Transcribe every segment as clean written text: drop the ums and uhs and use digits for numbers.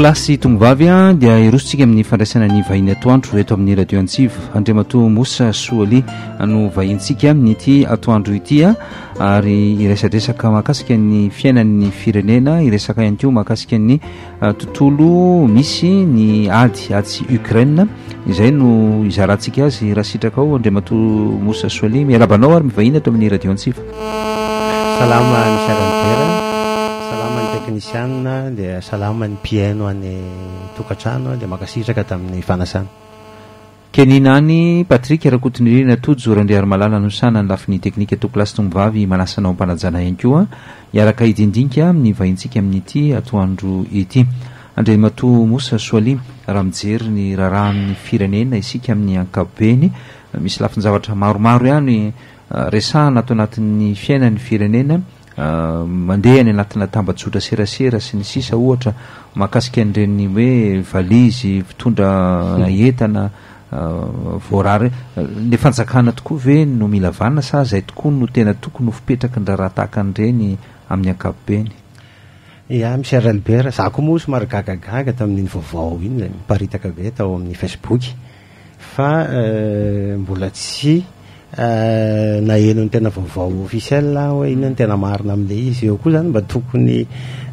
kilasy tongovavy a dia irositsika amin'ny fandraisana ny vahiny atoandro eto amin'ny radio antsivo. Andriamatoa Mosa Soaly no vahintsika amin'ity atoandro ity a, ary iresadresaka mahakasika ny fiainan'ny firenena, iresaka ihany koa mahakasika ny tontolo misy ny ady sy Ukraine. Izay no izarantsika azy raha sitraka ao. Andriamatoa Mosa Soaly, miarabanao ary mivahiny eto amin'ny radio antsivo. Salama ny sarantera, salama ny teknisianina, dia salama ny piano any tokatrano, dia makasitraka tamin'ny fanasana. Keninany Patrick Rakotonirina Tojo Randriary Malala no sana ny lafin'ny teknika to kilasy tongovavy manasanao ampanajana ihany koa iaraka idindinika amin'ny vahintsika amin'ity atoandro ity. Andriamatoa Mosa Soaly, raha mijery ny rarahan'ny firenena isika amin'ny ankapobeny, misy lafin-javatra maromaro ihany resahana ato anatin'ny fiainan'ny firenena, mandeha ny anatina tambajotra serasera sy ny sisa, ohatra mahakasika an'ireny hoe valizy, fitondra entana, voarary. Le fanjakana tokoa ve no mila vanina sa zay tokoa no tena tokony ho fipetraka ny raha tahaka an'ireny amin'ny ankapobeny? Ya, Monsieur Albert, za koa moa somary gagagaga tamin'iny vaovao iny zay miparitaka be tao amin'ny Facebook, fa mbola tsy naheno ny tena vaovao officiel hoe inona ny tena marina amin'ilay izy. Eo koa zany mba tokony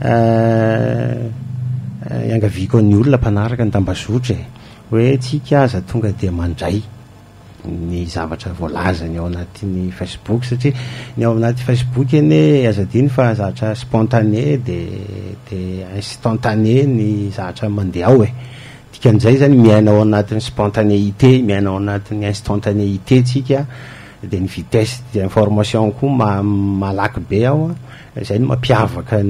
iangaviako ny olona mpanaraka ny tambazotra hoe tsika aza tonga dia mandray ny zavatra voalazany ao anatin'ny Facebook, satria ny ao anaty Facebook eny azadiny fa zavatra spontané de instantané ny zavatra mandeha ao dikan'izay zany miaina ao anatin'ny spontanéité, miaina ao anatin'ny instantanéité tsika, de ny vitesse de information koa malaky be ao. Zay no mampiavaka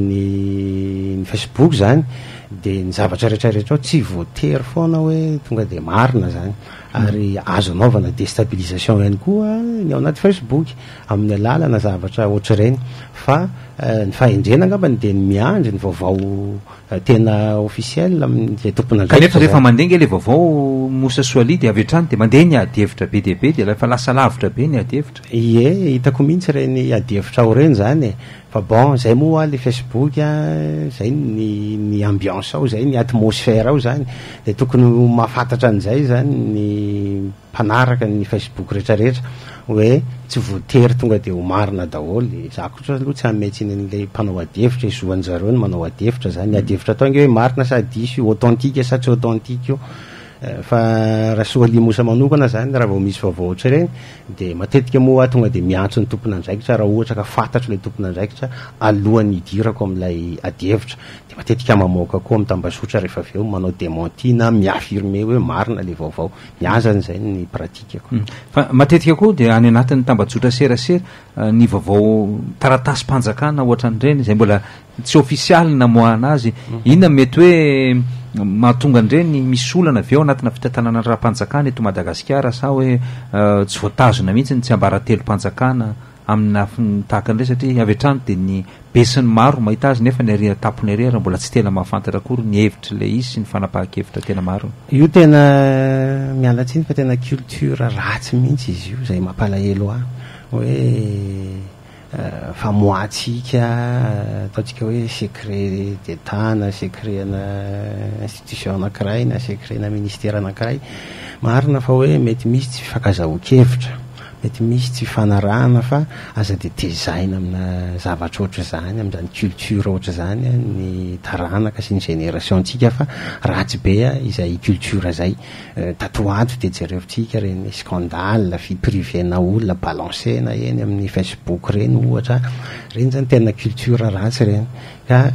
ny Facebook zany, de ny zavatra rehetrarehetra tsy voatery foana hoe tonga de marina zany, ary azo anaovana déstabilisation ihany koa ny ao anaty Facebook amin'ny alalana zavatra ohatr'ireny. Fa ny fahendrena angambany de ny miandry ny vaovao tena officiel amin'izay tompona andraikitra. Kanefa rehefa mandeha nge le vaovao Mosa Soaly de avy hatrany de mandeha ny adihevitra be dia be, de efa lasa lavitra be ny adihevitra. Ie, hitako mihitsy reny adihevitra ao reny zany. Fa bon, zay moa le Facebook zay ny ambiance ao, zay ny atmosphère ao zany, de tokony mahafantatra an'izay zany ny mpanaraka ny Facebook rehetrarehetra hoe tsy voatery tonga de ho marina daholy. Za koa aloha tsy hametsiny an'ilay mpanao adihevitra, izoan'zareo ny manao adihevitra zany. Ny adihevitra atao nge hoe marina sa diso io, authentique sa tsy authentique io. Fa raha Soaly Mosa manokana zany, raha vao misy vaovao ohatra ireny de matetika moa tonga de miantso ny tompona andraikitra raha ohatra ka fantatro le tompona andraikitra alohan'ny hidirako amin'ilay adihevitra. De matetika mamoaka koa amin'ny tambazotra rehefa avy eo manao démenti na miaffirmer hoe marina le vaovao. Miazan'izay ny pratikako. Fa matetika koa de any anatin'ny tambajotra serasera ny vaovao taratasy mpanjakana ohatran'ireny zay mbola tsy official na moana azy, inona mety hoe mahatonga an'ireny misy olana avy eo anatina fitantanana raha-mpanjakana eto Madagasikara, sa hoe tsy voatazona mihitsy tsy ambara-telo-mpanjakana amina tahaka an'ireny, satria avy hatrany de ny besiny maro mahita azy nefa ny ary tapony ary mbola tsy tena mahafantatra akory ny hevitra le izy sy ny fanapahan-kevitra tena maro. Io tena mialatsiny fa tena culture ratsy mihitsy izy io, zay mampalahelo ahy hoe famoatsika ataotsika hoe secret d'état na secret na institution anankiray na secret na ministère anankiray. Marina fa hoe mety misy tsy fifankazahoan-kevitra, mety misy tsy fanarahana, fa aza de tezaina amina zavatra ohatra zany, amin'izany culture ohatra zany ny taranaka sy ny génération-tsika, fa ratsy be izay culture zay. Tatoato de jerevitsika reny scandale, vie privée na olona balancena eny amin'ny Facebook reny ohatra, reny zany tena culture ratsy reny. Ka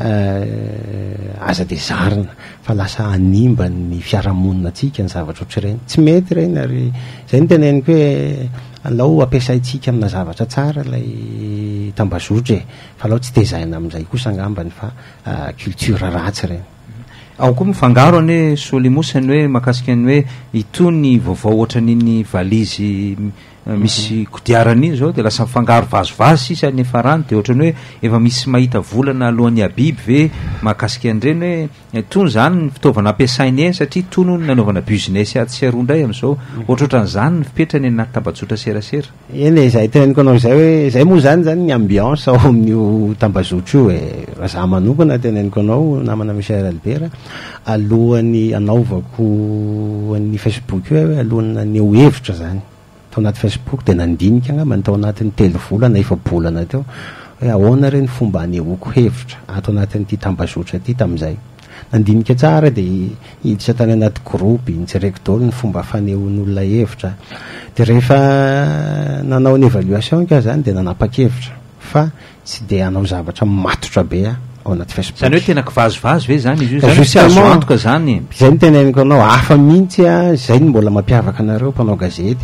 aza de zarina fa lasa animba ny fiarahamonina atsika ny zavatra ohatra reny, tsy mety reny. Ary zay ny teneniko hoe alao ampiasaitsika amina zavatra tsara lay tambazotra, fa alao tsy tezaina amin'izay kosa angambany, fa culture ratsy reny. Ao koa mifangaro ane Soaly Mosa ny hoe mahakasika ny hoe itony vaovao ohatra n'iny valizy misy kodiarana iny zao de lasa mifangaro vazovazy sisa nefa rano de ohatrany hoe efa misy mahita volana alohan'ny abiby ve mahakasika an'ireny hoe tony zany ny fitaovana ampiasainy eny satria tony ny nanaovana business aty sy aroa ndray am'izao ohatrohatran'izany ny fipetrany anaty tambazotra serasera eny e zay teneniko anao zay hoe zay moa zany ny ambiance ao amin'io tambazotra io e raha za manokana teneniko anao namana Michel Albert alohan'ny anaovako an'ny Facebook io hoe alohan'ny aneo hevitra zany tao anaty Facebook de nandinika angamba tao anatin'ny 3 volana 4 bolana teo hoe ahoana reny fomba anehoako hevitra ato anatin'ity tambazotra ty tam'izay nandinika tsara de hiditra tany anaty groupe intsiraiky daholo ny fomba fanehoan'olona hevitra de rehefa nanao ny évaluation ka zany de nanapa-kevitra fa tsy de anao zavatra matotra be ao anaty Facebook zany hoe tena kivazovazo ve zany izy io zany tsy azo antoka zany zay ny teneniko anao hafa mihitsy zay ny mbola mampiavaka anareo mpanao gazety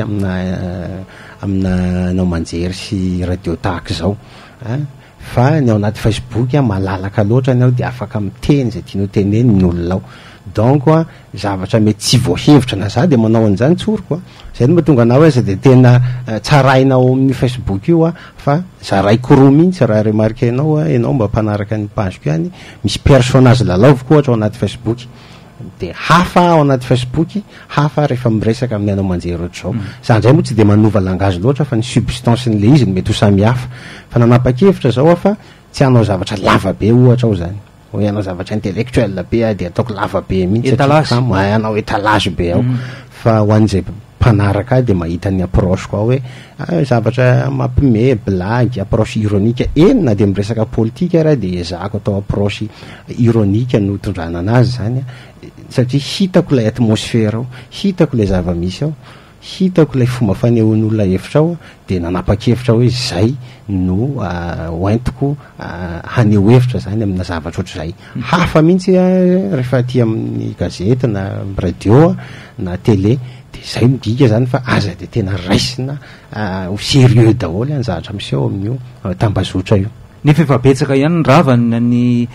amina anao manjery sy radio tahaka zao fa ny ao anaty Facebook malalaka loatra ny ao de afaka miteny zay tianao teneny ny olona ao donc zavatra mety tsy voahevitra na za de manao an'izany tsoriko zay no mahatonga anao aza de tena tsarainao amin'ny Facebook io fa zaraiko roa mihitsy raha remarquenao ianao mba mpanaraka ny pageko ihany misy personnage lalaoviko ohatra ao anaty Facebook de hafa ao anaty Facebook hafa rehefa miresaka amin'ny anao manjery ohatr'izao za ndray moa tsy de manova langage loatra fa ny substance n'le izy ny mety ho samy hafa fa nanapa-kevitra zao fa tsy hanao zavatra lava be ohatra ao zany hoe anao zavatra intellectuel be de ataoko lava be mihitsy anao étalage be ao fa ho an'izay mpanaraka de mahita ny approche koa hoe zavatra mampime blague approche ironique na de miresaka politique raha de ezahako atao approche ironique no tondrana anazy zany satria hitako ilay atmosfera ao hitako ilay zava-misy ao hitako ilay fomba fanehoan'olona hevitra ao de nanapa-kevitra hoe zay no hoentiko haneho hevitra zany amina zavatra ohatr'izay hafa mihitsy rehefa aty amin'ny gazety na radio na télé de zay midika zany fa aza de tena raisina ho sérieux daholo any zavatra miseho amin'io tambazotra io nefa efa betsaka ihany ny ravana ny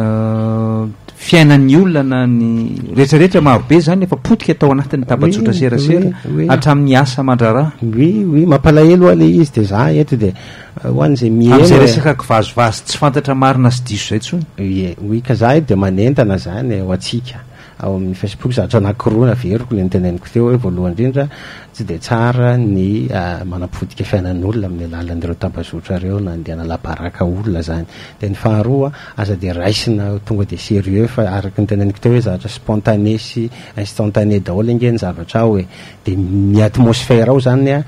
fiainan'ny olona na ny rehetrarehetra marobe zany efa potika atao anatin'ny tambazotra serasera hatramin'ny asa mandraraha oui mampalahelo a le izy de za eto de hoan'izay miam'izay resaka kivazovazo tsy fantatra marina sy diso zay tsony oui ka za eto de manentana zany ho atsika ao amin'ny Facebook zavatra anankiroa naveriko le niteneniko teo hoe voalohany indrindra tsy de tsara ny manapotika fiainan'olona amin'ny alalan'ireo tambazotra reo na andeha nalabaraka olona zany de ny faharoa aza de raisina tonga de sérieux fa araky niteneniko teo hoe zavatra spontané sy instantané daholo ingeny zavatra ao hoe de ny atmosphère ao zany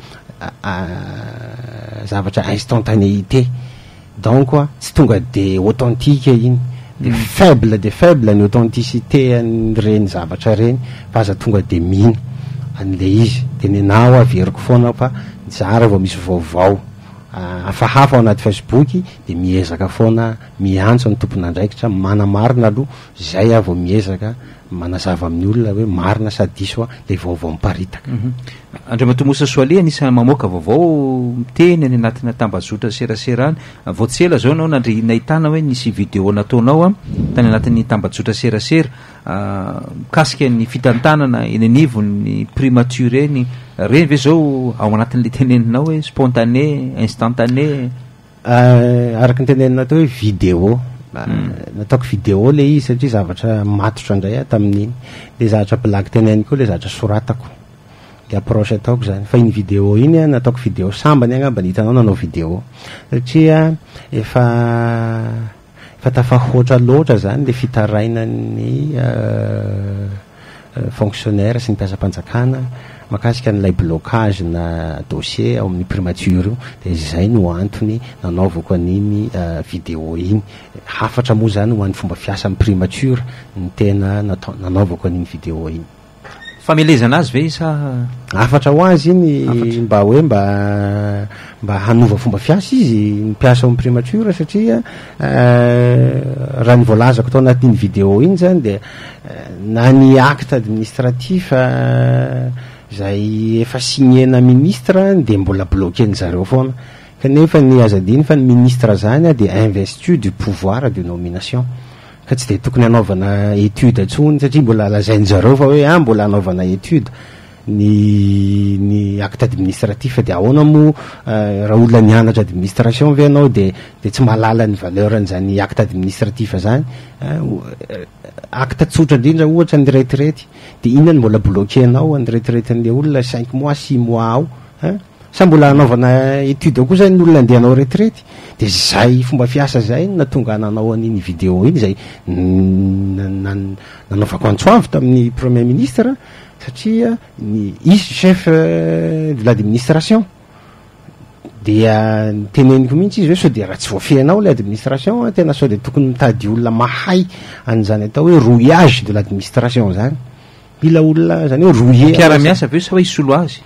zavatra instantanéité donc tsy tonga de authentique iny de faible ny authenticité an'ireny zavatra reny fa aza tonga de mino an'le izy de nenao averiko foana fa tsara vao misy vaovao hafahafa ao anaty Facebook de miezaka foana miantso ny tompon'andraikitra manamarina aloha zay vao miezaka manazava amin'ny olona hoe marina sady diso le vaovao miparitaka Andriamatomosa Soalia anisany mamoaka vaovao miteny any anatina tambazotra serasera any voatsela zao anao nahitana hoe nisy vidéo nataonao tany anatin'ny tambazotra serasera kasika ny fitantanana eny anivon'ny primature eny reny ve zao ao anatin'le teneninao hoe spontané instantané araky ny tenenina tao hoe vidéo nataoko vidéo le izy satria zavatra matotra indray tamin'iny le zavatra blague teneniko le zavatra soratako le approche ataoko zany fa iny vidéo iny nataoko vidéo sambany angamba ny hitanao nanao vidéo satria efa tafahoatra loatra zany le fitarainan'ny fonctionnaire sy ny mpiasa-panjakana makasika n'ilay blocage na dossier ao amin'ny primature io de zay no antony nanaovako an'iny vidéo iny hafatra moa zany ho an'ny fomba fiasa amin'ny primature ny tena nanaovako an'iny vidéo iny famelezana azy ve sa hafatra ho azy iny mba hoe mba hanova fomba fiasa izy mpiasa ao amin'ny primature satria raha ny voalazako tao anatin'iny vidéo iny zany de na ny acte administratif zay efa signena ministre de mbola bloqué zareo foana kanefa ny azadiny fa ny ministre zany de investi du pouvoir de nomination ka tsy de tokony anaovana étude atsony satria mbola lazainy zareo fa hoe mbola anaovana étude ny acte administratif de ahoana moa raha olona nianatra administration ve anao de tsy mahalala ny valeuran'zany acte administratif zany acte tsotra indrindra ohatra ny retraity de inona ny mbola bloquenao ny retraitin'le olona 5 mois 6 mois ao sa mbola anaovana étude koa zany ny olona andehanao retraity de zay fomba fiasa zay natonga ananao an'iny vidéo iny zay nanaovako antsoavy tamin'ny premier ministre satria izy chef de l'administration dia teneniko mihitsy izy hoe sao de raha tsy voafehinao le administration tena sao de tokony mitady olona mahay an'izany atao hoe rouillage de l'administration zany mila olona zany hoe rouiller mpiara-miasa aveo sa hoe isolo azy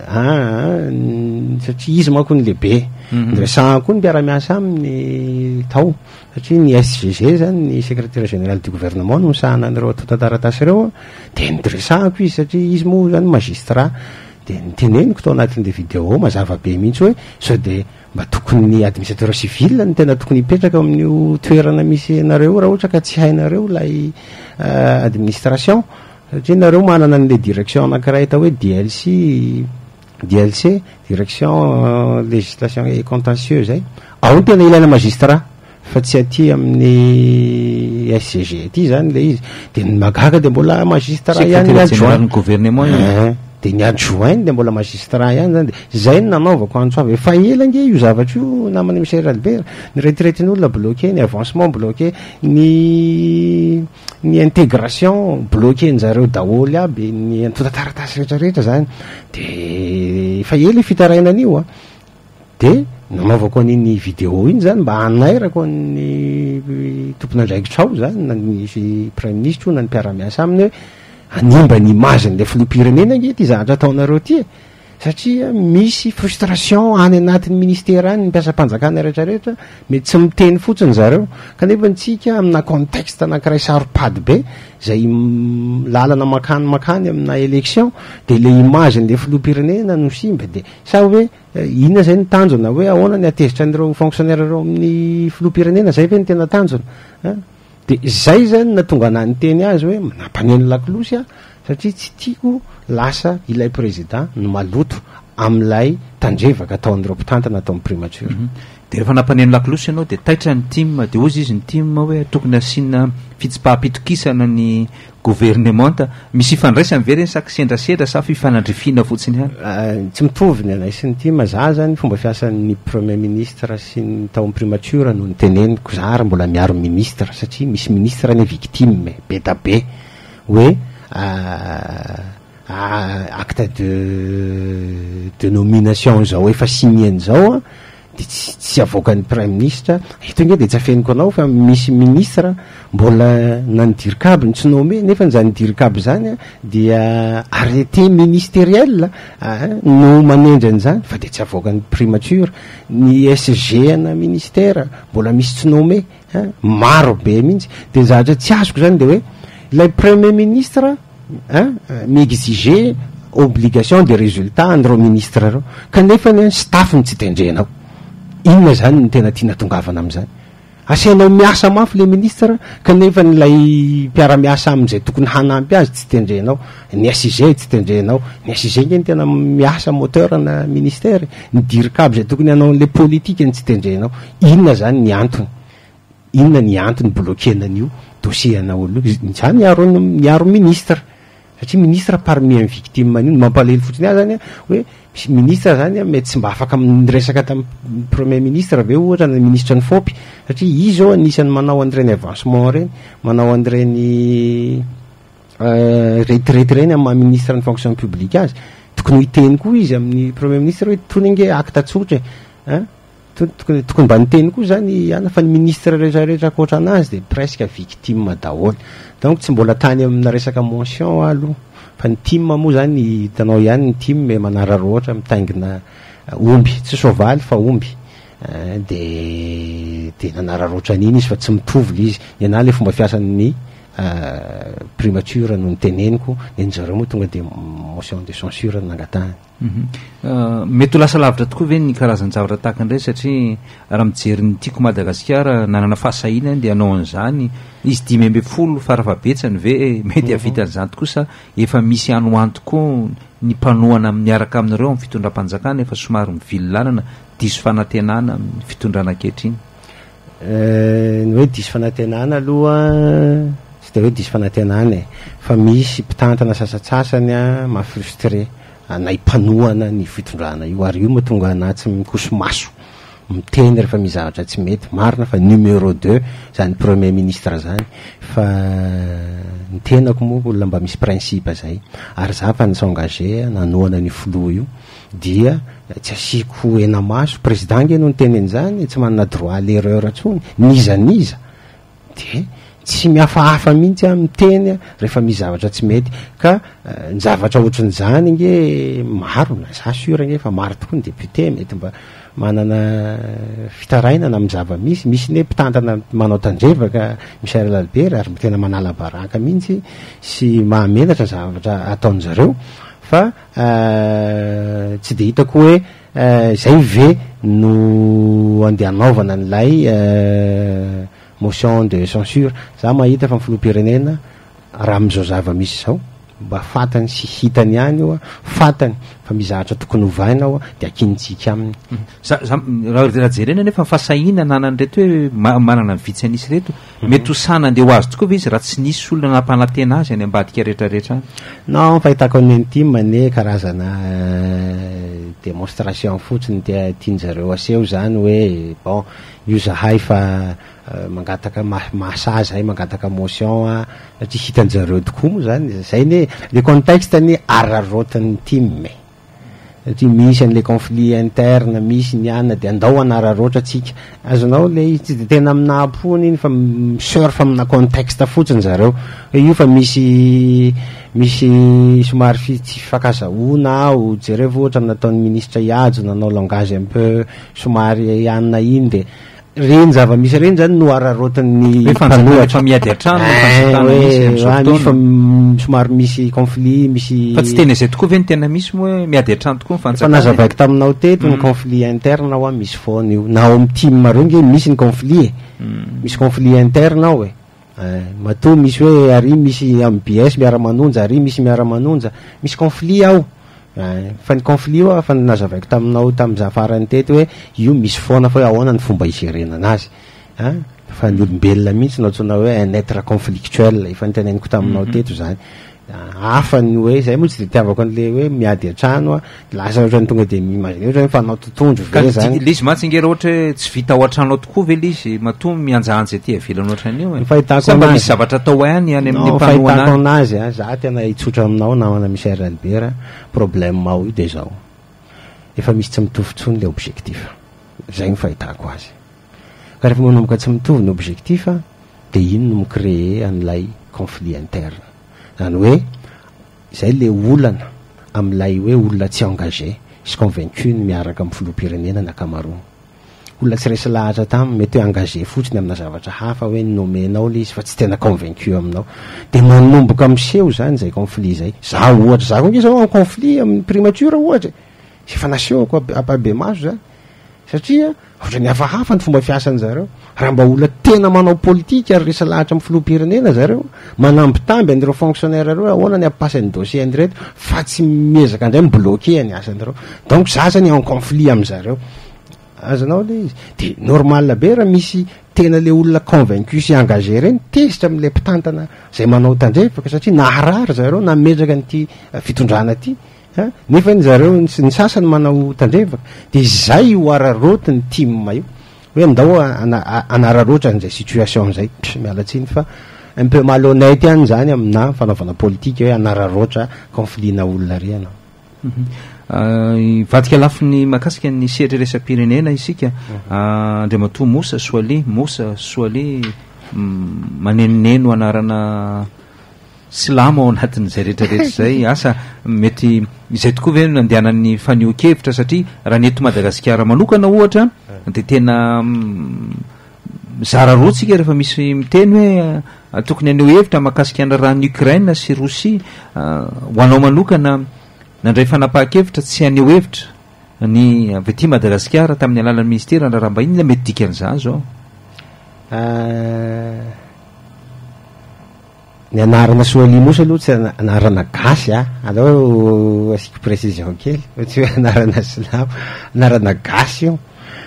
satria izy manko ny lehibe ndresagna koa ny mpiara-miasa aminy tao satria ny SGG zany ny secrétaire général du gouvernement no misahana an'ireo atotataratasy ireo de nidresahako izy satria izy moa zany magistrat de niteneniko tao anatin'le vidéo mazava be mihitsy hoe sao de mba tokony administrateur civil ny tena tokony hipetraka amin'io toerana misy anareo raha ohatra ka tsy hainareo lay administration satria nareo manana an'le direction anankiray atao hoe DLC direction législation et contentieux zay ao ny tena ilaina magistrat fa tsy aty amin'ny SCG ty zany le izy de ny magaga de mbola magistrat ihany gouvernement de ny adjoint de mbola magistrat ihany zany de zay ny nanaovako antsoavy efa ela nge io zavatra io namany Michel Albert ny retraitin'olona bloqué ny avancement bloqué ny intégration bloqué njareo daholy aby ny antotataratasy rehetrarehetra zany de efa ela fitarainan'io de nanaovako an'iny vidéo iny zany mba hanairako ny tompon'andraikitra ao zany na ny premier ministre na ny mpiara-miasa aminy hoe animba ny image n'le filoham-pirenena nge ty zavatra ataonareo ty satria misy frustration any anatin'ny ministère any mpiasa-panjakana rehetrarehetra mety tsy miteny fotsiny zareo kanefa ntsika amina contexte anankiray saropady be zay lalana makany amina élection de le image n'le filoham-pirenena no simba de sa hoe inona zay ny tanjona hoe ahoana ny atezitra n'ireo fonctionnaire reo amin'ny filoham-pirenena zay ve ny tena tanjona de zay zany natonga anany teny azy hoe manampaneny lakolosy satria tsy tiako lasa ilay président no maloto am'ilay tandrevaka ataon'ireo mpitantana atao amin'ny primature de rehefa nampaneny lakolosy ianao de taitra ny team de ozy izy ny team hoe tokony asiana fitsipaham-pitokisana ny gouvernement misy ifandraisany ve reny saky sendrasendra sa fifanandrifina fotsiny hany tsy mitovy ny anay sy ny team za zany fomba fiasan'ny premier ministre sy ny tao amin'ny primature no ny teneniko za ary mbola miaro ministre satria misy ministre ny victime be da be hoe acte de nomination zao efa signé zao de tsy avoakan'ny prime ministre eto nge de tsy afeniko anao fa misy ministre mbola nanidirikabo ny tsy nome nefa zany dirikabo zany dia arrêté ministériel no manendry an'izany fa de tsy avoakan'ny primature ny SG ana ministère mbola misy tsy nome maro be mihitsy de zavatra tsy azoko zany de hoe ilay premier ministre mi-exiger obligation de résultat an'ireo ministre reo kanefa ny staff ny tsy tendrenao inona zany ny tena tia natongavana am'izany asianao miasa mafy le ministre kanefa nylay mpiara-miasa am'izay tokony hanampy azy tsy tendrenao ny SG tsy tendrenao ny SG nge ny tena miasa moteur na ministère ny dirikabo zay tokony hanao an'le politique ny tsy tendrenao inona zany ny antony inona ny antony bloquenan'io dossier ana olo zany niaro ministre satria ministre parmi un victime an'io mampalahelo fotsiny azy zany hoe misy ministre zany mety tsy mba afaka miresaka tamin'ny premier ministre aveo ohatra na ministre ny fopy satria izy zao anisany manao an'ireny avancement reny manao an'ireny retraite reny amin'ny ministre ny fonction publique azy tokony hiteny koa izy amin'ny premier ministre hoe tony nge acte tsotra tokony mba niteny koa zany ana fa ny ministre rehetrarehetra akoatra anazy de presque victime daholy donc tsy mbola tany amina resaka mention aloha fa ny team moa zany hitanao ihany ny team manararo ohatra mitaingina omby tsy soavaly fa omby de nanararoatra an'iny izy fa tsy mitovy le izy ny ana le fomba fiasan'ny primature no nyteneniko enjareo moa tonga de motion de censure nangatahany. Mety ho lasa lavitra tokoa ve ny karazany zavatra tahaka indray satria raha mijery ny tiako Madagasikara nanana fahasahinany de anao an'izany izy 10 farafabetsany ve mety avitan'izany kosa efa misy anoany tokoa ny mpanohana miaraka aminareo amin'ny fitondram-panjakana efa somary mivily lalana diso fanantenana amin'ny fitondrana ankehitriny. Ny hoe diso fanantenana aloha tsy de hoe diso fanantenana fa misy mpitantana sasatsasany a mafrustre na ipanohana ny fitondrana io ary io mahatonga anahy tsy mikosomaso miteny rehefa mizavatra tsy mety marina fa numéro 2 zany premier ministre zany fa ny tenako moa olona mba misy principe zay ary za fa nisengagé nanohana ny filo io dia tsy asiko ena maso président nge no nyteny an'izany tsy manana droit l'erreur atsony nizaniza de tsy mihafahafa mihitsy miteny rehefa mizavatra tsy mety ka ny zavatra ohatran'izany nge maro na za sura nge fa maro tokoa ny député mety mba manana fitarainana amin'ny zava-misy ny mpitantana manao tandrevaka Michel Albert ary tena manala baraka mihitsy sy mahamenatra ny zavatra ataon'zareo fa tsy de hitako hoe zay ve no andeha anaovana n'lay motion de censure za mahita fa ny filoham-pirenena raha am'izao zava-misy zao mba fatany sy hitany ihany io fatany fa mizahatra tokony hovaina ao de akinitsika aminy. Raha jerena nefa fahasahina nanany reto hoe manana ny vitsy anisy reto mety hosana andeha ho azy tokoa ve izy raha tsy nisy olona nampanantena azy any ambadika rehetrarehetra any? Non, fahitako ny intime ne karazana démonstration fotsiny dia tianjareo aseho zany hoe bon io zahay fa mangataka masa zay mangataka motion satria hitanjareo tokoa moa zany zay ne le contexte ny ararotany time satria misy an'le conflit interne misy ny anna de andao anararotra atsika azonao le tsy de tena aminahapony iny fa surfa amina contexte fotsiny zareo io fa misy somary tsy fakazahoana ao jereo ohatra nataon'ny ministre Ihajo nanao langage un peu somary anna iny de reny zava-misy reny zany no ararotan'ny mpanohatra miady an-trano misy somary misy conflit misy fa tsy tena izay tokoa ve ny tena misy moa miady an-trano tokoa fa nazavaiko taminao teto ny conflit interne ao misy foana io na ao amin'ny team reo nge misy ny conflit misy conflit interne ao matoa misy hoe ary misy amin'ny BS miara-manonja ary misy miara-manonja misy conflit ao fa ny conflit io fa nazavaiko taminao tamin'za farany teto hoe io misy foana fa hoe ahoana ny fomba igerena anazy fa ny olombelona mihitsy no atsona hoe un être conflictuel efa niteneniko taminao teto zany hafa ny hoe zay moa tsy de tiavako an'le hoe miady an-trano lasa ohatrany tonga de imagine ohatra hoe fanao totondro ve zany lizy matsy ngera ohatra hoe tsy vita ao an-trano tokoa ve lizy matoa mianjahanjy aty avelany ohatran'io fahitako misy zavatra atao any any amin'ny fahitako anazy za tena hitsotra aminao namana Michel Albert problème ao io de zao efa misy tsy mitovy tsony le objectif zay ny fahitako azy ka rehefa manomboka tsy mitovy ny objectif de iny no micréer an'ilay conflit interne zany hoe zay le olana am'ilay hoe olona tsy engagé sy convaincu ny miaraka amin'ny filoham-pirenena ny akamaroany olona tsy resy lahatra taminy mety hoe engagé fotsiny amina zavatra hafa hoe nomenao le izy fa tsy tena convaincu aminao de manomboka miseho zany zay conflit zay za ohatra za ko nge zao conflit amin'ny primature ohatra sy fa nasehoko apabe maso zany satria ohatra ny hafahafa ny fomba fiasan'zareo raha mba olona tena manao politika ary resa lahatra amin'ny filoham-pirenena zareo manambitamby an'ireo fonctionnaire reo ahoana ny ampasany dossier an'ireto fa tsy miezaka indray mibloqué ny asan'ireo donc za zany en conflit am'zareo azanao le izy de normal be raha misy tena le olona convaincu sy engagé reny tezitra am'le mpitantana zay manao tandrefaka satria naharary zareo nametraka n'ity fitondrana ty nefa ny zareo ny sasany manao tandrevaka de zay ho araroty ny team io hoe andao anararoatra n'izay situation zay mialatsiny fa un peu malhonnête ihany zany amina fanaovana politika hoe anararoatra conflit na olona ry anao vadika lafiny makasika ny sehatry resam-pirenena isika andriamatoa Moussa Soaly manenoneno anarana silamo ao anatin'izay rehetrarehetra zay asa mety izay tokoa ve nandehanan'ny fanio-kevitra satria raha ny eto Madagasikara manokana ohatra de tena zara roa tsika rehefa misy miteny hoe tokony aneo hevitra mahakasikana rany Ukraine sy Rosia ho anao manokana nandray fanapahan-kevitra tsy aneo hevitra ny avy aty Madagasikara tamin'ny alalan'ny ministera raharahambahiny ilay mety dikan'izany zao ny anarana Soalimosy aloha tsy anarana gasy alao asiko précision kely tsy hoe anarana slavo anarana gasy io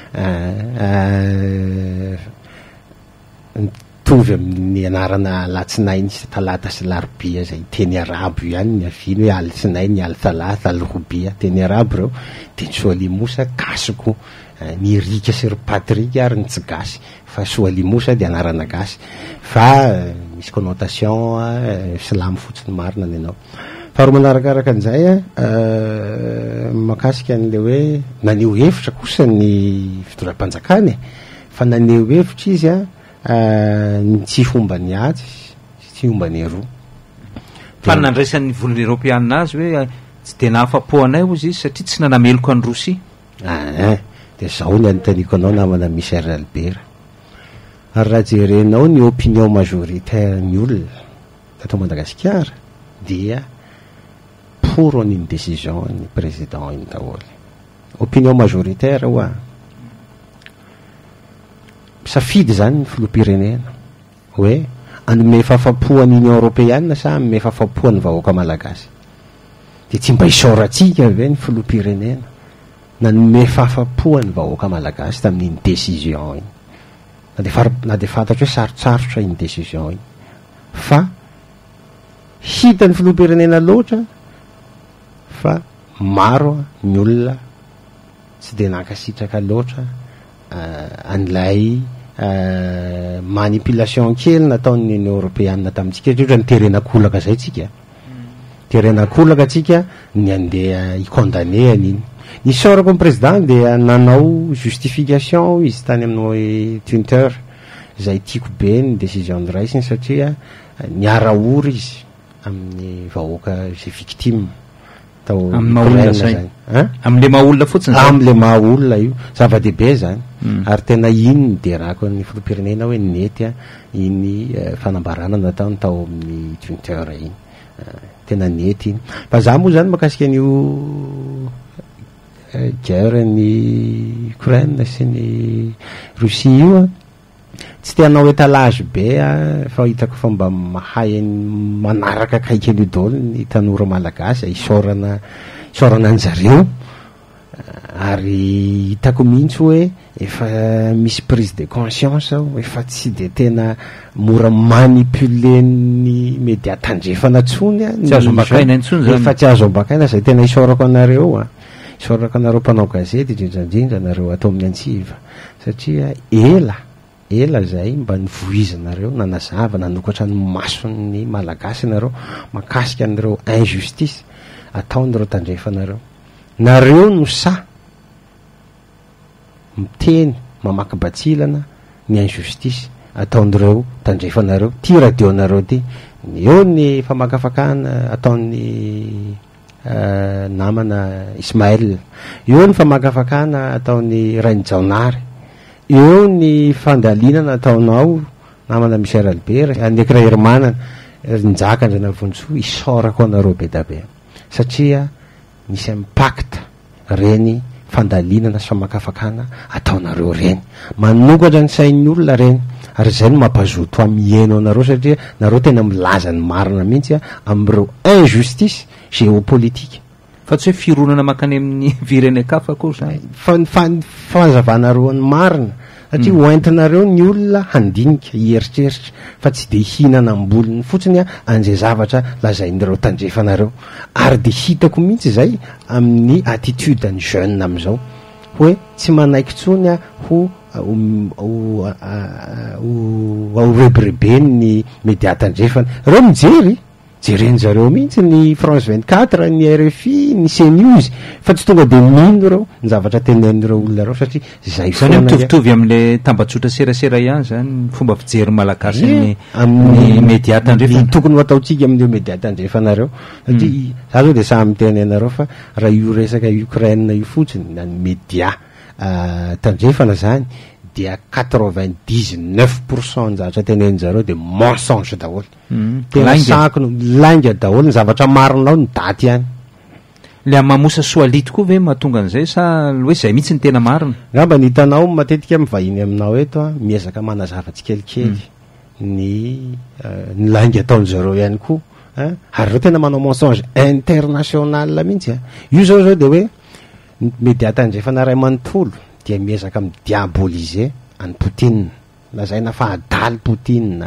mitovy amin'ny anarana latsinainy sy talata sy larobia zay teny arabo ihany ny aviny hoe alitsinainy aly talata aly robia teny arabo reo de ny Soalimosa gasiko ny rika sy ry patrika ary ny tsy gasy fa Soalimosa de anarana gasy fa misy connotation silamo fotsiny marina ny anao faharoa manarakaraka an'izay makasika an'le hoe naneho hevitra kosa ny fitondram-panjakany fa naneho hevitra izy ny tsy fomba ny aty tsy fomba ny roa fa nandraisan'ny volony Europeanina azy hoe tsy de nahafapo anay ozy izy satria tsy nanameloko any Rosia de zao ny anotaniko anao namana Michel Albert ary raha jerenao ny opinion majoritaire ny olona tato Madagasikara dia pour une décision ny président iny daholo opinion majoritaire hoa safidy zany ny filoham-pirenena hoe anome fahafapoan'ny Union Européenne sa anome fahafapoan'ny vahoaka malagasy de tsy mba isaorantsika ve ny filoham-pirenena nanome fahafapoan'ny vahoaka malagasy tamin'iny décision iny na de fantatra hoe sarotsarotra iny décision iny fa hitany filoham-pirenena loatra fa maro ny olona tsy de nankasitraka loatra an'ilay manipulation kely nataon'ny Union Européenne tamintsika ohatra ny terenakolaka zay tsika terenakolaka tsika ny andeha icondamné an'iny ny saorako ny président dia nanao justification izy tany amin'ny Twitter zay tiako be ny décision ny raisiny satria niara-ory izy amin'ny vahoaka zay victime tao amin'ny zany amin'le mahaolona fotsiny amin'le mahaolona io zava-dehibe zany ary tena iny ny derako ny filoham-pirenena hoe nety iny fanambarana nataony tao amin'ny Twitter iny tena nety iny fa za moa zany makasika an'io guerre ny Ukraine sy ny Rosia io tsy teanao étalage be fa hitako fa mba mahay manaraka akaiky an'io daholo ny tanora malagasy isaorana an'zareo ary hitako mihitsy hoe efa misy prise de conscience efa tsy de tena mora manipuler ny média tandrefana tsony tsy azo ambakaina intsony zany efa tsy azo ambakaina zay tena isaorako anareo isaorako anareo mpanao gazety indrindrandrindra anareo atao amin'ny antsiva satria ela zay mba nivoizanareo nanazava nanokatra ny mason'ny malagasy nareo makasika an'ireo injustice ataon'ireo tandrefanareo nareo no sa miteny mamaky batsilana ny injustice ataon'ireo tandrefanareo ty radionareo ty eo ny famakafakana ataon'ny namana Ismaël eo ny famakafakana ataon'ny Rainy Jaonary eo ny fandalinana ataonao namana Michel Albert anekira hermanana njaka andrana vonitsoa isaorako anareo be da be satria misy impact reny fandalinana sy famakafakana ataonareo reny manokatra ny sain'ny olona reny ary zay no mampazoto amieno anareo satria nareo tena milaza ny marina mihitsy am'ireo injustice géopolitique fa tsy hoe fironana makany amin'ny virene-kafa koa zany fanzavanareo ny marina satria hoentinareo ny olona handinika hieritreritra fa tsy de hihinana amboliny fotsiny anzay zavatra lazain'ireo tandrefanareo ary de hitako mihitsy zay amin'ny attitude ny jeune am'izao hoe tsy manaiky tsony ho aorebirebeny ny média tandrefana reo mijery jeren'zareo mihitsy ny France 24 ny RFI ny CNews fa tsy tonga de mino reo ny zavatra tenen'ireo olona reo satria zay zany mitovitovy am'le tambatsotra serasera ihany zany fomba fijery malagasy amin'ny média tandrefana tokony ho ataotsika amin'io média tandrefanareo satria za zao de samy tenenareo fa raha io resaka Ukraine io fotsiny na ny média tandrefana zany dia 99% zatra tenen'zareo de mensonge daholo tena sakono lainga daholo ny zavatra marinao ny daty ihany le amamosa soalito koa ve mahatonga an'izay sa hoe zay mihitsy ny tena marina ngamba ny hitanao matetika mivahiny aminao eto a miezaka manazavatsy kelikely ny lainga ataon'zareo ihany koa ary reo tena manao mensonge international mihitsy io zao de hoe media tandrefana ray manontolo dia miezaka midiabolize any Poutine lazaina fa adaly Poutine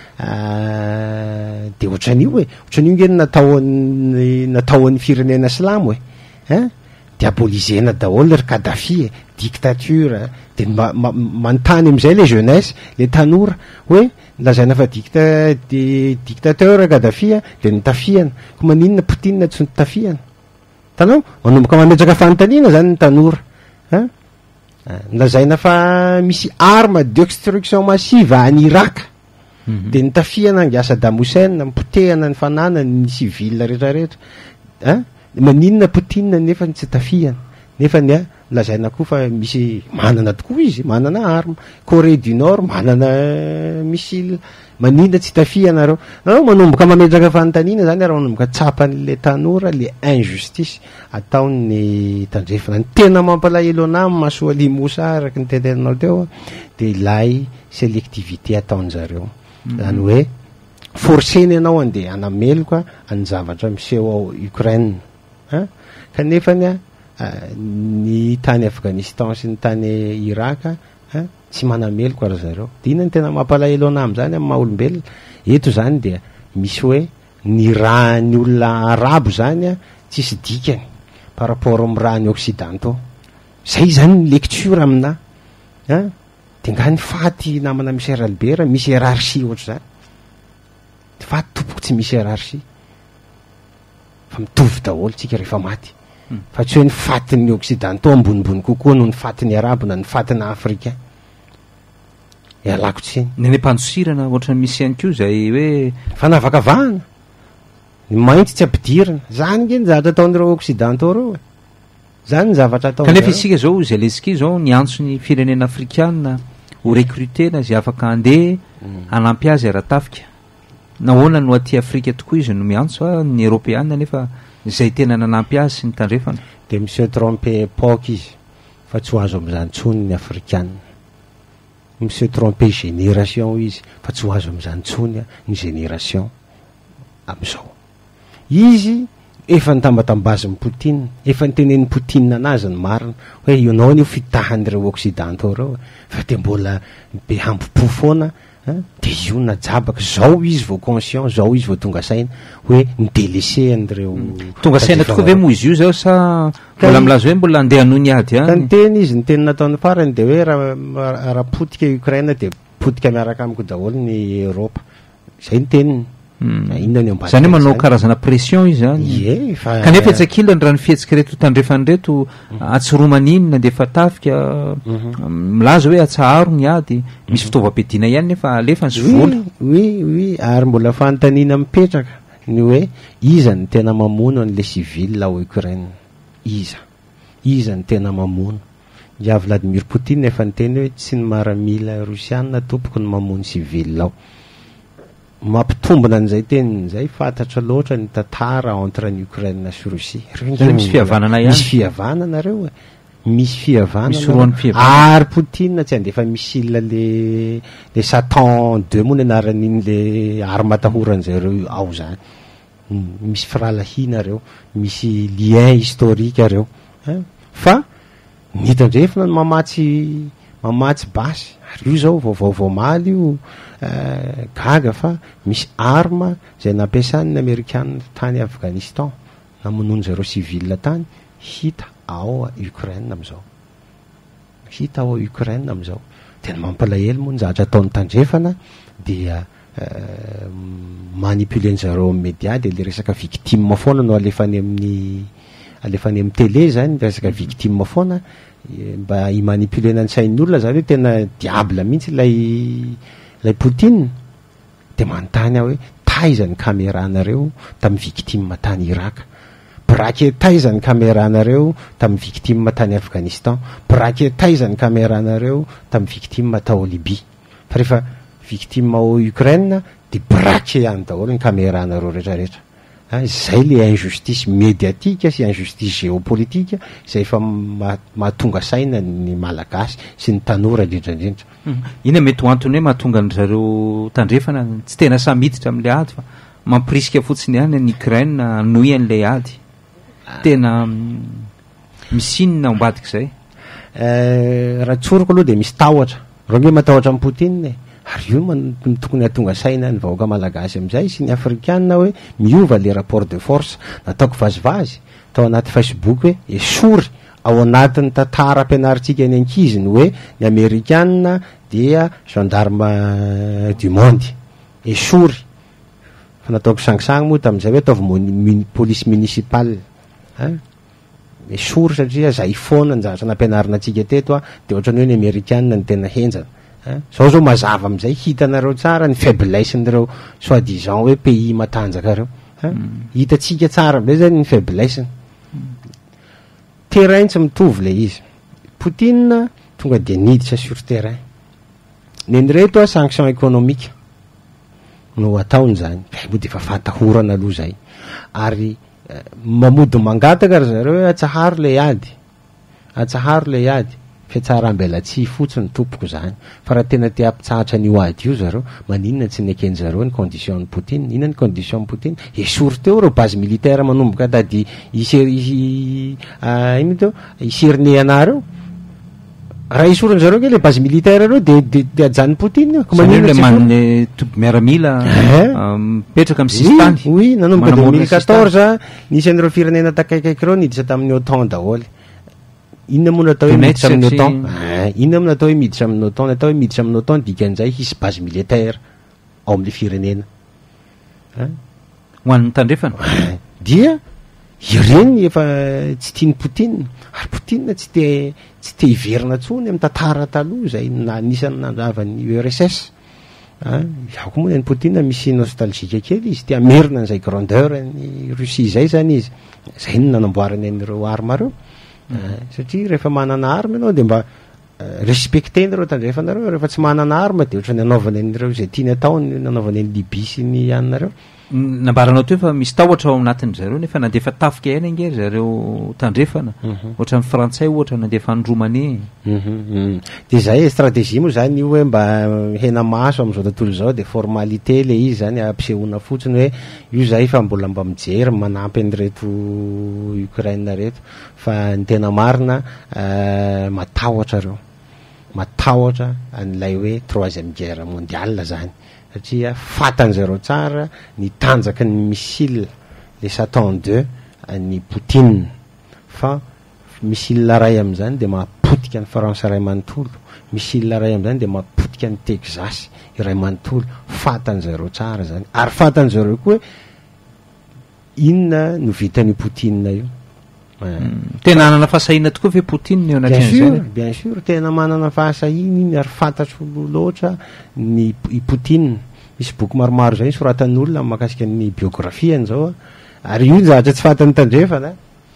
de ohatran'io hoe ohatran'io ngeny nataon'ny firenena silamo diabolisena daholo ry Kadhafi dictature de manontany am'izay le jeunesse le tanora hoe lazaina fa dictateur Kadhafi de nitafiana ko maninona Poutine tsy nitafiana tanao manomboka mametraka fanontaniana zany ny tanora lazaina fa misy arme destruction massive any Irak de nitafiana ngia Saddam Hussein mipotehana ny fananany ny civil rehetrarehetra maninona Poutine nefa tsy tafiana nefa ny lazaina koa fa misy manana tokoa izy manana arme Corée du Nord manana missile maninona tsy tafianareo manomboka mametraka fanontaniana zany ary manomboka tsapan'le tanora le injustice ataony tandrefana ny tena mampalahelo anay mahasoa limosa araky ny teteninao teo de ilay selectivité ataon'zareo zany hoe forceny ianao andeha anameloka any zavatra miseho ao Ukraine kanefany ny tany Afghanistan sy ny tany Irak tsy manameloka ary zareo de ina ny tena mampalahelo anay am'zany amin'ny maha-olombelona eto zany dia misy hoe ny raha ny olona arabo zany tsisy dikany par rapport amin'ny raha ny occidentaux zay zany ny lecture amina de nga ny faty namana misy Albert misy hiérarchie ohatry zany faty tompoko tsy misy hiérarchie fa mitovy daholo tsika rehefa maty fa tsy hoe ny fatin'ny occidentaux ambonimbony kokoa noho ny fatin'ny arabo na ny fatin'ny africain ialako tsiny neny mpanjosirana ohatrany misy ihany koa zay hoe fanavakavahana ny mainty tsy ampidirana zany ngeny zavatra ataon'ireo occidentaux reo zany ny zavatra atao kanefa isika zao Zelensky zao niantso ny firenena afrikana ho recrutena zay afaka andeha anampy azy aratafika nahoana no aty Afrika tokoa izy no miantso ny Europeana nefa zay tena nanampy azy sy ny tandrefana de monsieur trompé époque izy fa tsy ho azo am'izany tsony ny afrikana monsieur trompé génération izy fa tsy ho azo am'izany tsony ny génération am'izao izy efa nitambatambaziny Poutine efa nitenen'ny Poutine anazy ny marina hoe ianao nio fitahan'ireo occidentaux reo fa de mbola be hampipo foana de io najabaka zao izy vao conscient zao izy vao tonga saina hoe nidélaissé an'ireo tonga saina tokoa ve moa izy io zao sa mbola milaza hoe mbola andeha hanohy ny ady ka niteny izy ny teny nataony farany de hoe raha potika Ukraine de potika miaraka amiko daholo ny Europe zay ny teniny inona ny ambadika zany hoe manao karazana pression izy ie fa kanefa etsakilany raha ny fihetsiky reto tandrefany reto atsiromaninina de efa tafika milaza hoe atsaharo ny ady misy fitaovam-piadiana ihany nefa alefa ny sovola oui ary mbola fanontaniana mipetraka ny hoe iza ny tena mamono an'le civil ao Ukraine iza ny tena mamono ja Vladimir Poutine efa niteny hoe tsy ny maramila Rosiana tompoko ny mamono civil ao mampitombona an'izay tenin'izay fantatra loatra ny tantara entre ny Ukraine sy Russie misy fihavanana ihany misy fihavanana reo misy fihavanana ary Poutine tsy andefa missile le Satan 2 moa ny anaran'iny le arme atahoran'izay reo ao zany misy firalahina reo misy lien historique reo fa nitandrefana ny mamatsy basy ary io zao vaovao maly io gaga fa misy arme zay nampiasan'ny Amerikana tany Afghanistan namonoany zareo civil tany hita ao Ukraine am'izao tena mampalahelo moa ny zavatra ataon'ny tandrefana dia manipulen'ny zareo amin'ny média de le resaka victime foana no alefany amin'ny télé zany resaka victime foana mba imanipulena ny sain'ny olona zany hoe tena diable mihitsy lay Poutine de manontany aho hoe taizany caméra nareo tamin'ny victime tany Irak braquetay zany caméranareo tamin'ny victime tany Afghanistan, braquetay zany caméranareo tamin'ny victime tao Libye. Fa rehefa victime ao Ukraine de braqué any daholo ny caméranareo rehetrarehetra. Zay le injustice médiatique sy injustice géopolitique zay efa mahatonga saina ny malagasy sy ny tanora indrindrandrindra. Ina mety ho antony hoe mahatonga ny zareo tandrefana tsy tena samiditra amin'ilay ady fa mampirisika fotsiny ihany ny Ukraine noy an'ilay ady. Tena misinina ambadika zay. Raha tsoriko aloha de misy tahotra. Reo matahotra amin'ny Poutine ary io tokony hatonga saina ny vahoaka malagasy amin'izay sy ny afrikanina hoe miova le rapport de force nataoko vazivazy tao anaty Facebook hoe esory ao anatin'ny tantara ampianarintsika ny ankiziny hoe ny amerikanina dia gendarme du monde esory fa nataoko sangisangy moa tamin'izay hoe ataovy police municipale esory satria zay foana ny zavatra nampianarina antsika teto de ohatrany hoe ny amerikanina ny tena henjana. Zao mazava amin'izay hitanareo tsara ny faiblesse-nyreo soi-disant hoe pays matanjaka reo. Hitatsika tsara amin'izay zany ny faiblesse-ny. Terrain tsy mitovy le izy. Poutine tonga de niditra sur terrain. Neny reto sanction économique no ataony zany. Moa de fa fatahorana aloha zay. Ary mamody mangataka ry zareo hoe atsaharo le ady. Atsaharo le ady. Fiatsara ambelatsy fotsiny tompoko zany. Fa raha tena te ampitsahatra an'io ady io zareo, maninona tsy nekeny zareo ny condition ny Poutine. Inona ny condition ny Poutine? Esory teo reo base militaire manomboka tady iserne anareo. Raha esoriny zareo ke le base militaire reo de ajan'ny Poutine. Le miaramila mipetraka amin'ny sistany. Oui, nanomboka 2014 nisy an'ireo firenena takaikaiky reo niditra tamin'ny OTAN daholo. Inona moa natao hoe miditra amin'ny OTAN? Inona moa natao hoe miditra amin'ny OTAN? Natao hoe miditra amin'ny OTAN dikan'izay hisy base militaire ao amin'le firenena. Ho an'ny tandrefana? Dia ireny efa tsy tiany Poutine. Ary Poutine tsy te hiverina tsony amin'ny tantara taloha zay anisan'ny nandravan'ny URSS. Iaho koa moa ny Poutine misy nostalgique kely izy tia merina n'izay grandeur ny Russie zay zany izy. Zay no nanamboarany an'ireo arma reo. Satria rehefa manana arma ianao de mba respectenareo tandrefanareo, rehefa tsy manana arma de ohatrany anaovany an'ireo zay tiany ataony nanaovany an'ny Libye sy ny anareo. Nambaranao teo fa misy tahotra ao anatin' zareo nefa nandefa tafika ihany angery zareo tandrefana ohatran'ny Frantsay ohatra nandefa ny Roumanie. De zay stratégie moa zany io hoe mba hena maso amin'izao tontolo zao de formalité le izy zany ampisehoana fotsiny hoe io zay fa mbola mba mijery manampy an'ireto Ukraine reto fa ny tena marina matahotra reo, matahotra an'ilay hoe 3e guerre mondiale zany. Satria fatan'zareo tsara ny tanjaky ny missile le Satan 2 ny Poutine fa missile ray amin'izany de mahapotika ny France ray manontolo, missile ray amin'izany de mahapotika ny Texas iray manontolo. Fatan'zareo tsara zany ary fatan'zareo koa inona no vitan'io Poutine io. Tena manana fahasahina tokoa ve Poutine eo anatin'izay? Bien sûr, tena manana fahasahina iny ary fantatro loatra ny Poutine. Misy boky maromaro zay soratan'olona mahakasika ny biografiany zao ary io zavatra tsy fantan'ny tandrefana.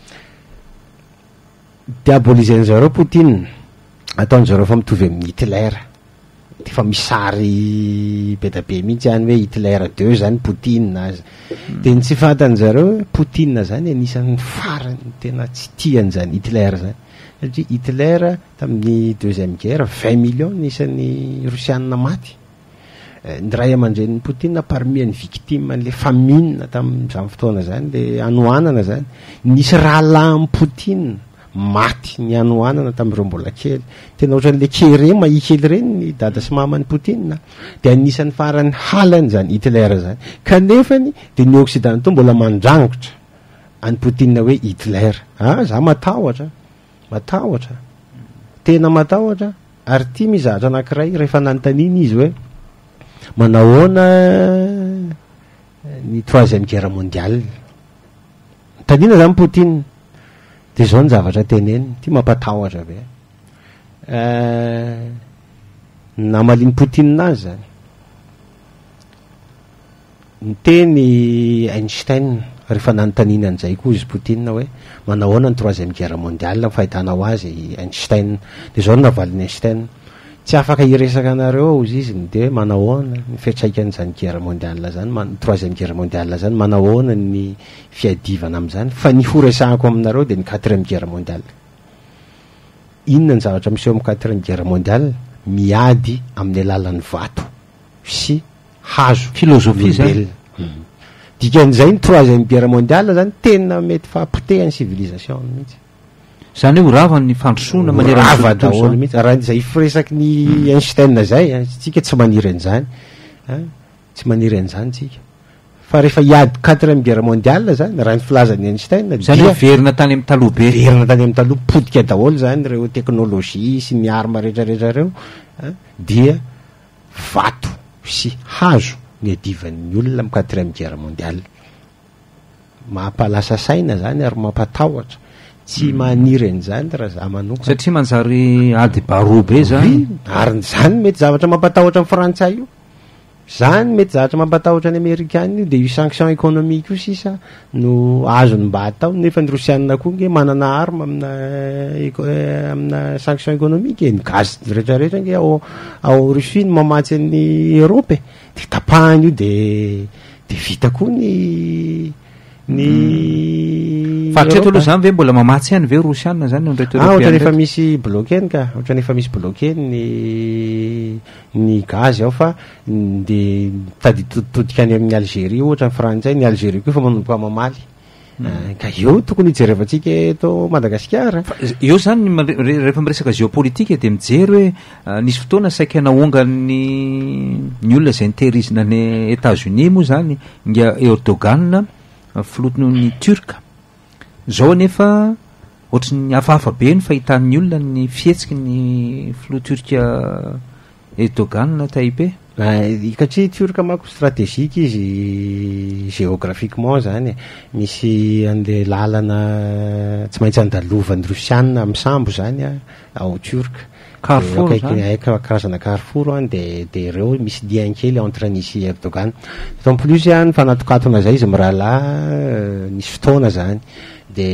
Diabolisen'zareo Poutine, ataon'zareo fa mitovy amin'ny Hitler. De fa misy sary be da be mihitsy any hoe Hitler 2 zany Poutine azy. De ny tsy fantan'zareo Poutine zany anisan'ny farany tena tsy tiany zany Hitler zany. Satria Hitler tamin'ny 2e guerre 20 millions nisan'ny Rosianina maty. Ny ray aman-dren'ny Poutine parmi ny victime an'le famine tamin'izany fotoana zany le anoanana zany. Nisy rahalahy Poutine maty ny anoanana tamin'ireo mbola kely. Tena ohatran'le kere mahikely reny ny dada sy mamany Poutine. De anisan'ny farany halany zany Hitler zany. Kanefany de ny Occidentaux mbola mandrangotra any Poutine hoe Hitler. Za matahotra. Matahotra. Tena matahotra. Ary tia mizatra anankiray rehefa nanontaniana izy hoe manahoana ny 3e guerre mondiale. Taniana zany Poutine. De zao ny zavatra teneny, ty mampatahotra be. Namaliny Poutine azy zany. Ny teny Einstein rehefa nanontaniana an'izay koa izy Poutine hoe manahoana ny troisième guerre mondiale ny fahitanao azy Einstein de zao navalin'ny Einstein tsy afaka hiresaka anareo izy iziny de manahoana ny fiatraikan'izany guerre mondiale zany troisième guerre mondiale zany manahoana ny fiadivana amin'izany fa ny horesahako aminareo de ny quatrième guerre mondiale. Inona ny zavatra miseo amin'ny quatrième guerre mondiale? Miady amin'ny alalan'ny vato sy hazo filozofia zany. Dikan'izay ny troisième guerre mondiale zany tena mety fahapotehan'ny civilisation mihitsy. Zany hoe oravan'ny fandrosoana manerava daholo mihitsy raha izay firesaky ny Einstein zay tsika tsy maniry an'izany tsy maniry an'izany tsika fa rehefa hiady quatrième guerre mondiale zany raha ny filazan'ny Einstein zany hoe verina tany amin'ny taloha be, verina tany amin'ny taloha podika daholo zany reo teknôlôjia sy ny arma rehetrarehetra reo dia vato sy hazo ny adivan'ny olona amin'ny quatrième guerre mondiale. Mampalasa saina zany ary mampatahotra tsy maniry an'izany raha za manokana satria manjary ady baro be zany ary zany mety zavatra mampatahotra amin'ny Frantsay io, zany mety zavatra mampatahotra ny Amerikana io de io sanction économique io sisa no azony mba atao nefa ny Rosianina koa nge manana arma amina sanction économique ny gaz rehetrarehetra nge ao Russie no mamatsy ny Europe de tapahany io de vita koa ny fahatreto aloha zany ve mbola mamatsy ihany ve Rosianina zany ohatra nefa misy bloqueny ka ohatra nefa misy bloqueny ny gaz ao fa de taditodika any amin'ny Algérie ohatra ny Frantsay ny Algérie koa fa manomboka mamaly ka eo tokony hijerevantsika eto Madagasikara. Eo zany rehefa miresaka géopolitique de mijery hoe nisy fotoana saika naonga ny olona zay nitehirizina ny États-Unis moa zany nga Erdogan filotony Turka zao nefa ohatry ny hafahafa be ny fahitan'ny olona ny fihetsiky ny filoha Turka Erdogan Taipei satria Turka manko stratégique izy géographiquement zany misy an'le lalana tsy maintsy andalovan'ny Rosianina amin'ny sambo zany ao Turka Carrefour karazana Carrefour de reo misy liankely entre nisy Erdogan en plus ny fanatokatona zay izy mirahalahy nisy fotoana zany de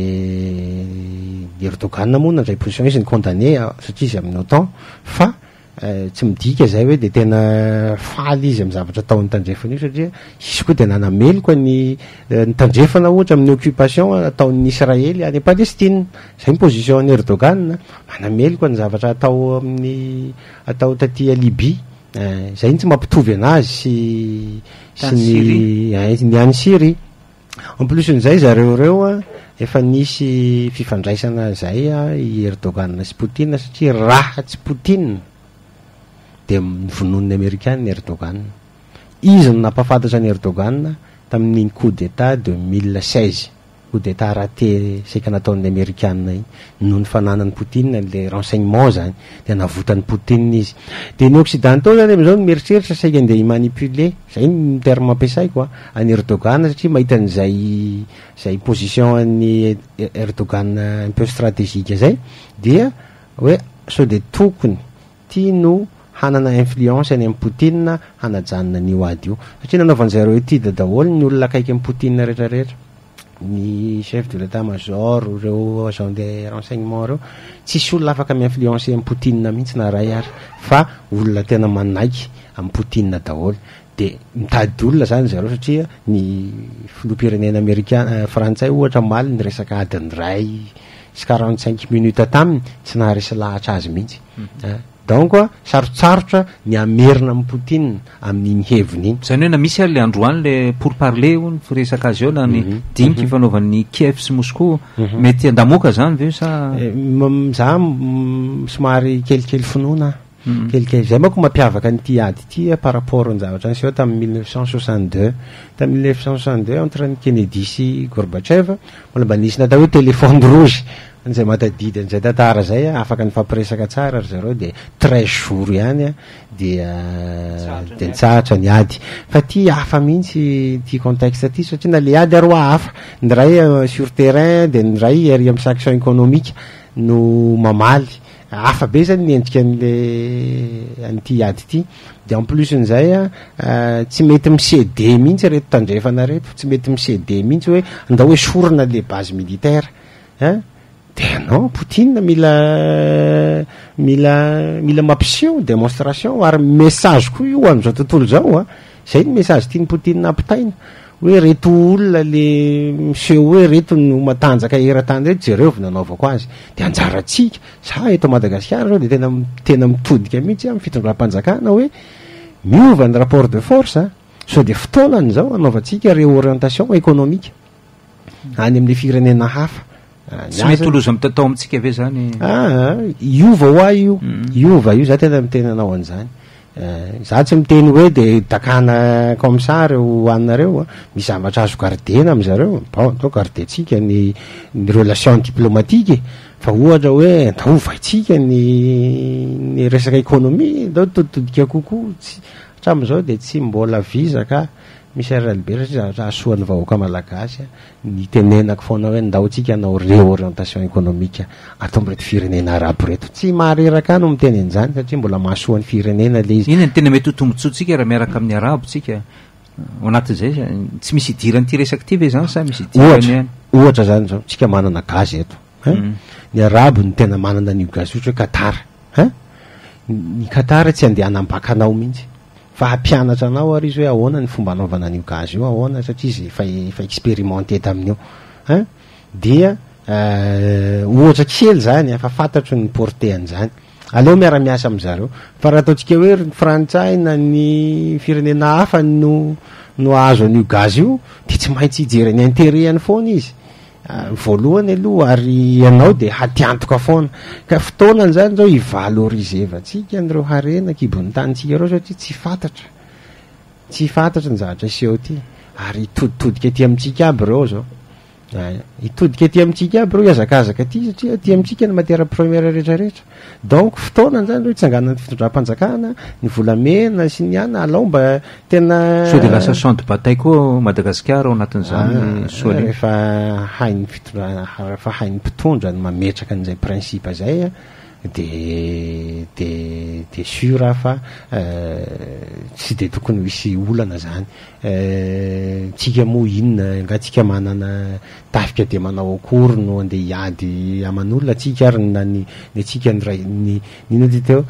Erdogan moa nandray position izy ny condamné satria izy amin'ny OTAN fa tsy midika zay hoe de tena faly izy amin'ny zavatra ataon'ny tandrefana io satria izy koa de nanameloka ny tandrefana ohatra amin'ny occupation ataon'ny Israely any Palestine zay ny position ny Erdogan manameloka ny zavatra atao taty Libye zay tsy mampitovy anazy sy ny any Syrie. En plus n'izay zareo efa nisy fifandraisana zay i Erdogan sy Poutine satria raha tsy Poutine de vonon'ny Amerikana Erdogan. Izy no nampafantatra ny Erdogan tamin'ny coup d'état 2016 coup d'état raté saika nataon'ny Amerikana iny noho ny fananan'ny Poutine le renseignement zany de navotany Poutine izy de ny occidentaux zany am'izao mieritreritra saika andeha imanipuler zay ny terme ampiasaiko any Erdogan satria mahita an'izay position an'ny Erdogan un peu stratégique zay dia hoe sao de tokony tiano hanana influence any amin'ny Poutine hanajanona n'io ady io satria nanaovan'zareo étude daholo ny olona akaiky amin'ny Poutine rehetrarehetra ny chef de l'état-major reo agent de renseignement reo tsisy olona afaka mi-influencer amin'ny Poutine mihitsy na ray ary fa olona tena manaiky amin'ny Poutine daholo de mitady olona zany zareo satria ny filoham-pirenena Amerikana Frantsay ohatra maly ny resaka adiny ray sy 45 minutes taminy tsy naharesy lahatra azy mihitsy donc sarotsarotra ny amerina amin'ny Poutine amin'iny heviny iny zany hoe na misy ary le androany le pour parler ny firesaka azy eo na ny diniky fanaovan'ny Kiev sy Moscou mety andamoka zany ve sa za somary kelikely finoana kelikely zay manko mampiavaka nyty ady ty par rapport ny zavatra niseo tamin'ny 1962 entre ny Kennedy sy Gorbatchev mbola mba nisy natao hoe téléphone rouge zay matadidy an'izay tantara zay afaka ny fampiresaka tsara ry zareo de 13 jours ihany de nitsahatra ny ady fa ty hafa mihitsy ty contexte ty satria na le ady aroa hafa ny ray sur terrain de ny ray ary amin'ny sanction économique no mamaly hafa be zany niendrika an'le an'ity ady ity de en plus n'izay tsy mety misede mihitsy reto tandrefana reto tsy mety misede mihitsy hoe andao hoe sorona le base militaire de non Poutine mila mampiseho démonstration ary message koa io am'izao tontolo zao zay ny message tiany Poutine nampitaina hoe reto olona le miseho hoe reto no matanjaka era-tany reto jereo vy nanaovako azy de anjaratsika sa eto Madagasikara zao de tena mitodika mihitsy amin'ny fitondram-panjakana hoe miova ny rapport de force so de fotoanany zao anaovantsika réorientation économique any amin'ny firenena hafa tsy mety oloza mitatao amintsika ave zany iova hoa iova io za tena miteny anao an'izany za tsy miteny hoe de dakana comme ça reo anareo misy zavatra azo gardena am'zareo bon to gardetsika ny relation diplomatique fa ohatra hoe andaova itsika ny resaka économie ndao toditodika kokoa hatram'izao de tsy mbola vizaka misy aralbe satria zavatra asoan'ny vahoaka malagasy ny tenenako foana hoe ndaotsika anao réorientation économique atao am'reto firenena arabo reto tsy mahareraka no miteny an'izany satria mbola mahasoan'ny firenena le izy ina ny tena mety ho tombontsotsika raha miaraka amin'ny arabo tsika anatin'izay tsy misy idirany ty resaky ty ve zany sa misy idirany any ohatra zany zao tsika manana gaz eto ny arabo ny tena manana an'io gaz ohatra hoe Qatar ny Qatar tsy andeha anambakanao mihitsy fa hampianatra anao ary izy hoe ahoana ny fomba anaovana an'io gaz io ahoana satria izy efa expérimenté tamin'io dia ohatra kely zany fa fantatro ny porté an'izany aleo miara-miasa am'zareo fa raha ataotsika hoe ny frantsay na ny firenena hafa no azo an'io gaz io de tsy maintsy hijery ny intérêt-any foana izy voalohany aloha ary ianao de hatiantoka foana ka fotoanany zany zao hivalorisevatsika an'ireo harena kibon'ny tanitsika reo satria tsy fantatra ny zavatra iseho ty ary hitoditodika aty amintsika aby reo zao hitodika aty amintsika aby reo iazakazaka ty satria aty amintsika ny matière première rehetrarehetra donc fotoanany zany reo hitsanganany fitondram-panjakana ny volamena sy ny ana alao mba tena so de lasa champ de bataille koa Madagasikara ao anatin'izany soa rehefa hainy rehefa hainy mpitondra ny mametraka an'izay principe zay de sûr fa tsy de tokony misy olana zany tsika moa inona ngatsika manana tafika de manao akory no andeha hiady aman'olona tsika ary na ny atsika ny inona ty teo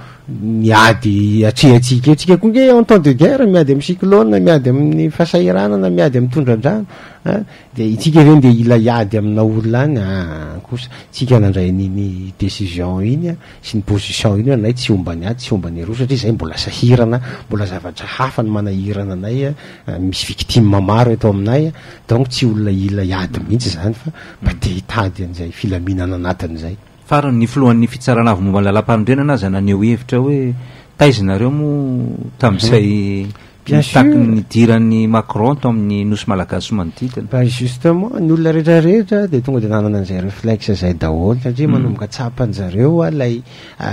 miady atrehatsika eo tsika koa nge en temps de guerre miady amin'ny cyclone miady amin'ny fahasahiranana miady amin'ny tondra-drano de itsika reny de ila hiady amina olona any kosa tsika nandray niny décision iny sy ny position iny anay tsy ombany ady tsy ombany roa satria zay mbola sahirana mbola zavatra hafa ny manahirana anay misy victime maro eto aminay donc tsy olona ila hiady mihitsy zany fa mba te hitady an'izay filaminana anatin'izay farany ny filohan'ny fitsarana avy momba lala-pahandrenana azy naneho hevitra hoe taizinareo mo tamin'izay taky ny diran'ny Macron to amin'ny nosy malagasy manodidina ba justement ny olona rehetrarehetra de tonga de nanana an'izay réflexe zay daholo satria manomboka tsapan'zareo lay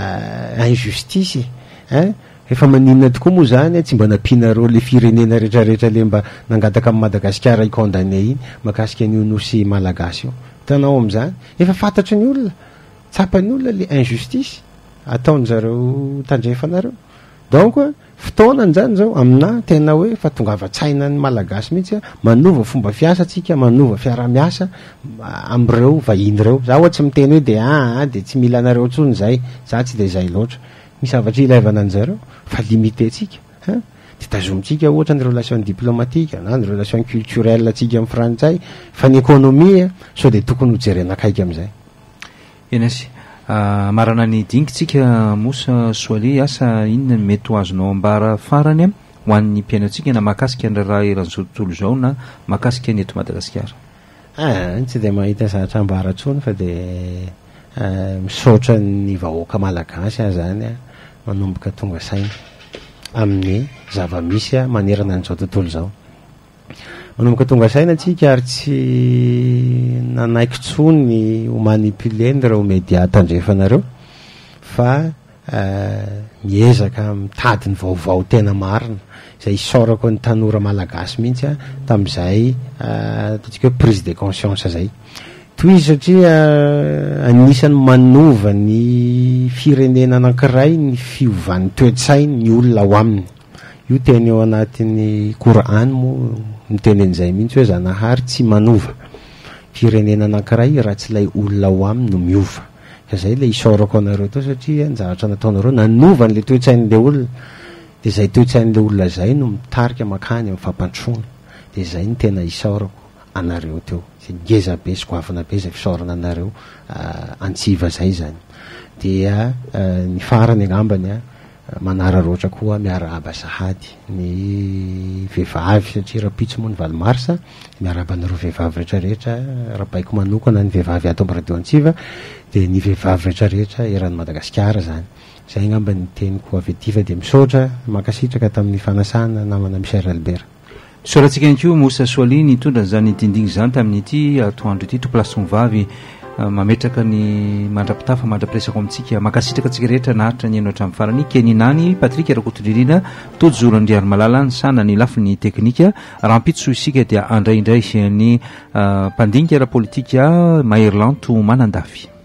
injustice efa maninona tokoa moa zany tsy mba nampinareo le firenena rehetrarehetra le mba nangataka amin'ny Madagasikara icondamné iny makasika an'io nosy malagasy io tanao am'izany efa fantatry ny olona tsapany olona le injustice ataon'zareo tandrefanareo donc fotoanany zany zao amina tena hoe fa tonga avatsaina ny malagasy mihitsy manova fomba fiasa tsika manova fiara-miasa am'ireo vahiny reo za ohatsy miteny hoe de de tsy mila anareo tsony zay za tsy de zay loatra misy zavatra ilaivana an'zareo fa limité tsika de tazomitsika ohatra ny relation diplomatique na ny relation culturelle tsika amin'ny frantsay fa ny économie so de tokony ho jerena akaiky am'izay enesy marana ny dingitsika mosa soaly asa inona mety ho azonao ambara farany ho an'ny mpiainatsika na mahakasika ny raha eran'izao tontolo zao na mahakasika ny eto Madagasikara tsy de mahita zavatra ambara tsony fa de misaotra ny vahoaka malagasy zany manomboka tonga saina amin'ny zava-misy manerana an'izao tontolo zao manomboka tonga saina tsika ary tsy nanaiky tsony ho manipuleny reo média tandrefanareo fa miezaka mitady ny vaovao tena marina zay isorako ny tanora malagasy mihitsy tam'izay ataontsika hoe prise de conscience zay toy izy satria anisany manova ny firenena anankiray ny fiovan'ny toetsainy ny olona ao aminy. Io teny eo anatin'ny Korany moa miteny an'izay mihitsy hoe Zanahary tsy manova firenena anankiray raha tsy ilay olona ao aminy no miova. Ka zay le isaorako anareo tao satria nzavatra nataonareo nanova n'le toetsain'le olona, de zay toetsain'le olona zay no mitarika makany amin'ny fampantroana. De zay ny tena isaorako anareo teo, zay ngeza be sy goavana be zay fisaorana anareo antsiva zay zany. Dia ny farany angambany manararoatra koa miarahaba sahady ny vehivavy satria rapitso moa ny valomarsa, miarahaba anareo vehivavy rehetrarehetra rahabaiko manokana ny vehivavy ato amin'ny radio Antsiva de ny vehivavy rehetrarehetra eran'ny Madagasikara zany. Zay angamba ny teniko avy aty fa de misaotra makasitraka tamin'ny fanasana namana Michel Albert. Soratsika ihany koa Moussa Soali nitondra zany dindingy zany tamin'ity atoandro ity toplason-vavy mametraka ny mandrapitafa mandrapiresako amintsika makasitraka atsika rehetra nahatra ny eno hatramin'ny farany Keninany Patrick Rakotondririna tojorandry ary malala ny sana ny lafiny teknika rahampitso isika dia andraindray ny mpandinika ara politika Maherlan to Manandafy.